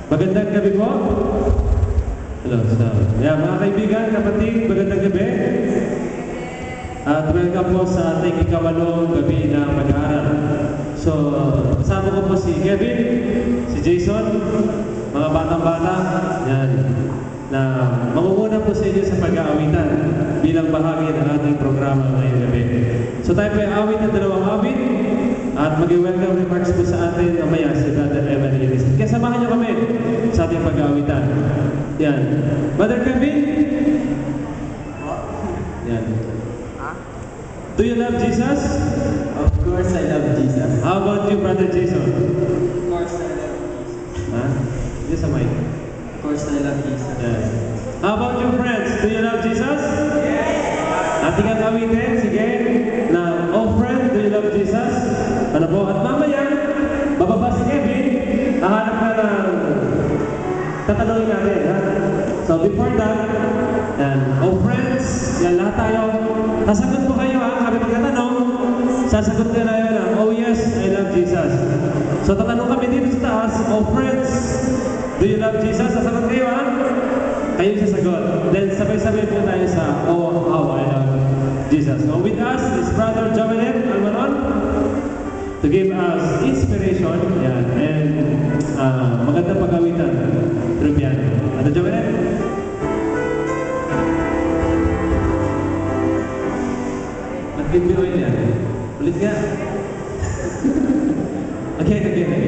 Magandang gabi po. Hello, mga kaibigan, kapatid, magandang gabi. At welcome po sa ating ikawalong gabi ng pag-aaral. So, kasama ko po si Kevin, si Jason, mga batang-bata, yan, na mangunguna po sa inyo sa pag-aawitan bilang bahagi ng ating programa ngayong gabi. So tayo po ay awit ng dalawang awit at mag-welcome remarks po sa atin mamaya si Brother Evangelist. Kaya samahan niyo kami sa ating pag-aawitan. Yan. Brother Kevin? Yan. Do you love Jesus? Of course I love Jesus. How about you, Brother Jason? Of course I love Jesus. Ha? Hindi sa mic. Of course I love Jesus. Yes. How about you, friends? Do you love Jesus? Yes! Ating ang awitin, sige, na, oh friend, do you love Jesus? Ano po? At mamaya, bababa si Kevin, hahanap ka ng tatanungin natin, ha? So before that, yan, oh friends, yan lahat tayo, sasagot po kayo, ha? Kami magkatanong, sasagot ka na yun, ha? Oh yes, I love Jesus. So tatanong kami dito sa taas, oh friends, do you love Jesus? Sasagot kayo, ha? Kayo sasagot. Then sabay-sabay po tayo sa oh, how I love Jesus. So with us is Brother Jovenet Almanon to give us inspiration, yan, and magandang pag-awitan through piano. Brother Jovenet? Nag-video yan. Ulit nga. Again.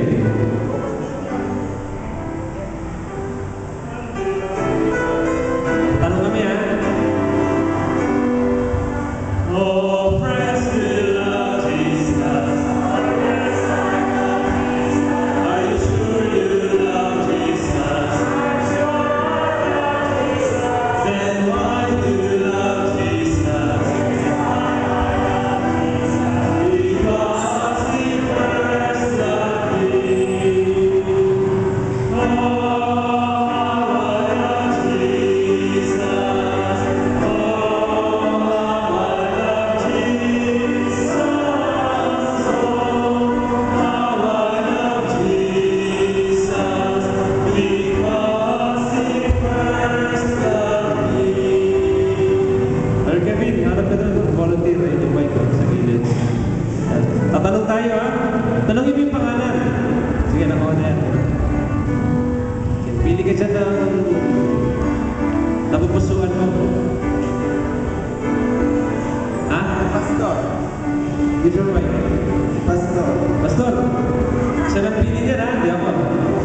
Tanong kami, ha? Oh, friends, do you love Jesus? Are you sure you love Jesus? Then why do you love Jesus? Because He first loved me. Oh, tatanong tayo, ha? Tanongin mo yung pangalan. Sige, nakuha na yan. Pili ka dyan ng napupusuan mo. Ha? Pastor. Give your mic. Pastor. Pastor, siya nang pili niya, ha? Di ako.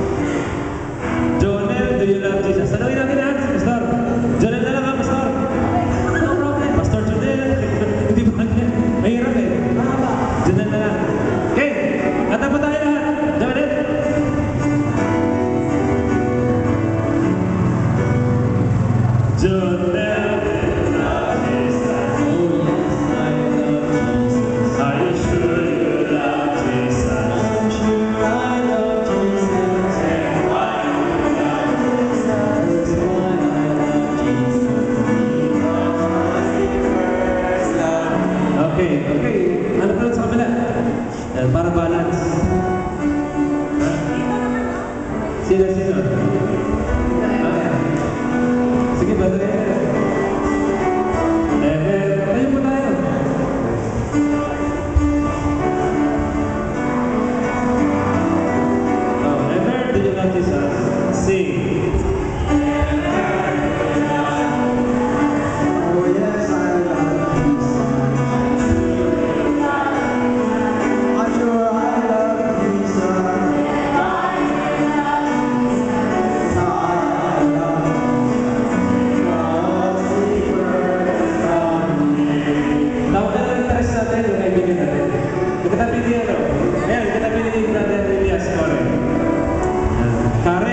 Jonel, do you love Jesus? Tanongin natin, ha? Pastor. Jonel na lang, ha, Pastor? No problem. Pastor Jonel. Hindi ba? Mahirap, eh. Jonel na lang. Okay, kata po tayo lahat. Jonel. Jonel. Are you sure you love Jesus? I'm sure I love Jesus. And why do you love That's why I love Jesus. Because He first loved me. Okay. Ano pa sa kabila? Yan, para balance. Ha? Sino? Ha? Sige, Brother Ever. Tayo po tayo. Oh, Ever, do you love Jesus? Sing. Oh yes, I love Jesus. I'm sure I love Jesus. Tawag na lang interest natin yung kaibigan natin. Nagkatabi niya, no? Ayan, nagkatabi niya yung Brother Elias Corre. Karen,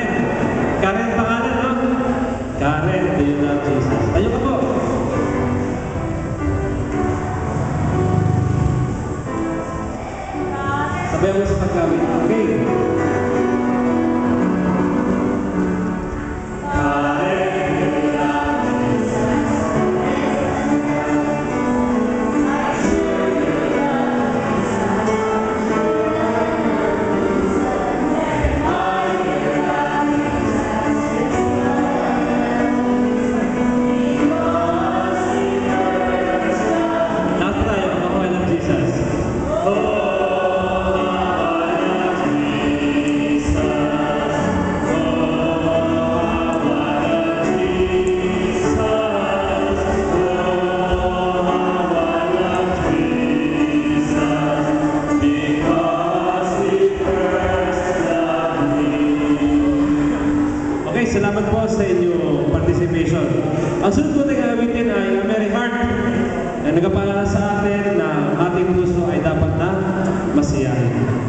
salamat po sa inyong participation. Ang sunod po na gamitin ay A Merry Heart na nagpapaalala sa atin na ating puso ay dapat na masiyahin.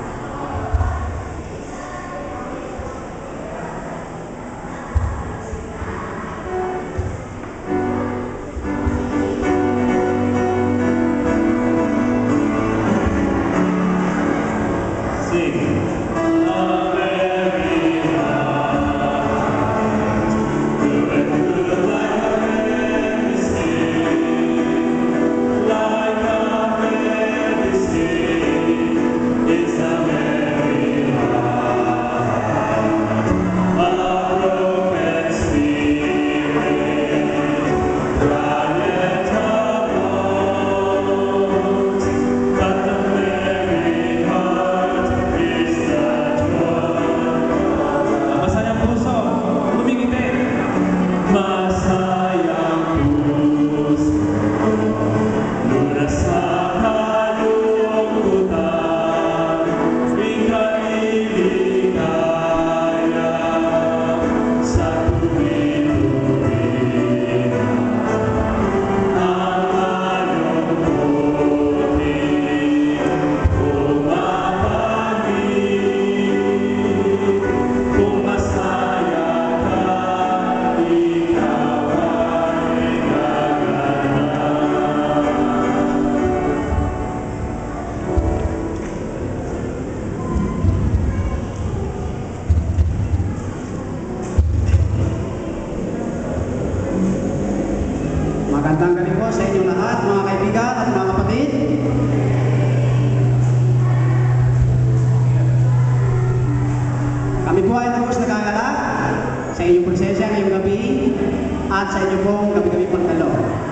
Magandang gabi po sa inyong lahat, mga kaibigan at mga kapatid. Kami po ay nagos nag-aalala sa inyong presensya ngayong gabi at sa inyong pong gabi-gabi pagdalo.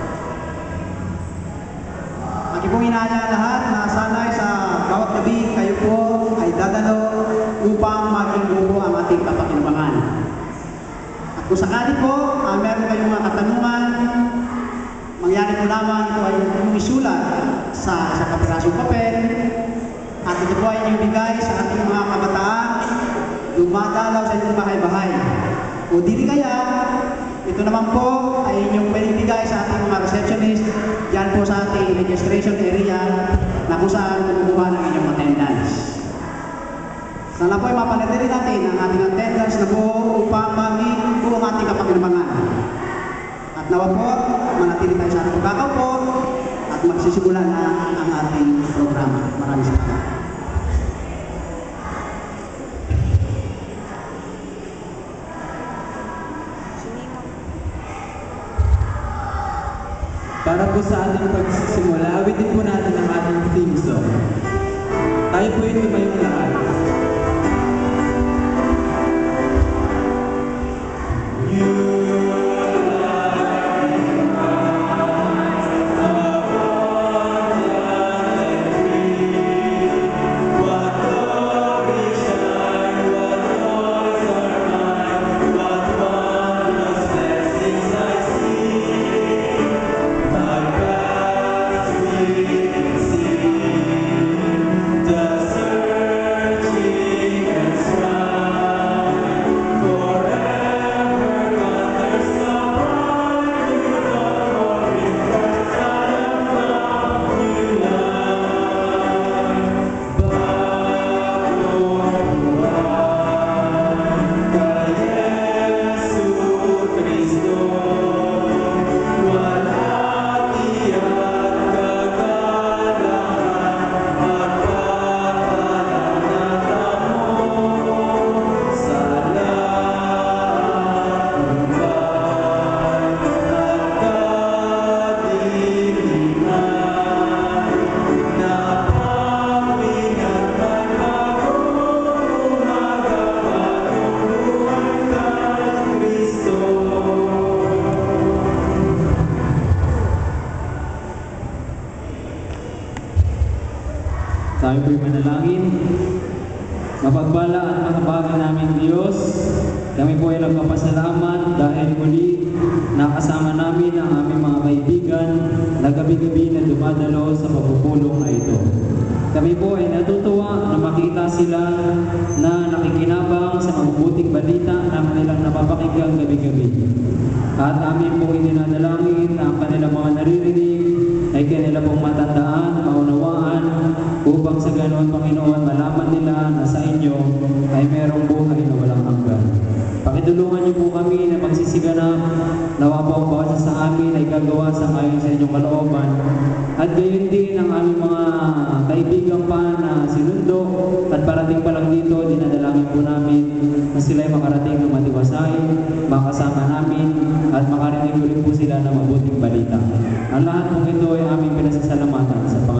Aki pong inaaya lahat na sanay sa bawat gabi kayo po ay dadalo upang maging buo ang ating kapakinabangan. At kung sakali po, meron kayong mga katanungan, mangyari po lamang ito ay yung isulat sa isang kapirasong papel at ito po ay inyong bigay sa ating mga kabataan dumadalaw sa inyong bahay-bahay. O dili kaya, ito naman po ay inyong pwedeng bigay sa ating mga receptionist yan po sa ating registration area na kung saan kumukuha ng inyong attendance. Sana po ay mapanatili natin ang ating attendance na po upang maging buong ating kapakinabangan. At nawa po, manatili tayo sa ating pagkakaupo at magsisimula na ang ating programa. Maraming salamat. Para po sa ating pagsisimula, awitin po natin ang ating theme song. Tayo po yung tumayong lahat. Tayo po'y manalangin. Mapagpala at makabagay namin Diyos, kami po ay nagpapasalamat dahil muli nakasama namin ang aming mga kaibigan na gabi-gabi na dumadalo sa pagpupulong na ito. Kami po ay natutuwa na makita sila na nakikinabang sa mabubuting balita na kanilang napapakinggang gabi-gabi. At amin pong itinadalangin na ang kanilang mga naririnig ay kanila pong matandaan, maunawaan, upang sa ganoon, Panginoon, malaman nila na sa inyo ay merong buhay na walang hanggan. Pakitulungan niyo po kami na magsisiganap, nawa po ang bawat isa sa amin ay gagawa sa ayon sa inyong kalooban. At gayon din ang aming mga kaibigan pa na sinundo at parating pa lang dito, dinadalangin po namin na sila ay makarating ng matiwasay, makasama namin, at makarinig ulit po sila ng mabuting balita. Ang lahat pong ito ay aming pinasasalamatan sa